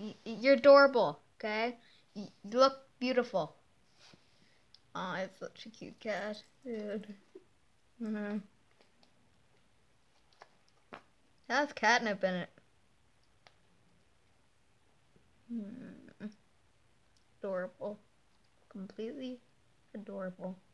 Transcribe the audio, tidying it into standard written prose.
You're adorable, okay? You look beautiful. Oh, it's such a cute cat, dude. Has catnip in it. Adorable. Completely adorable.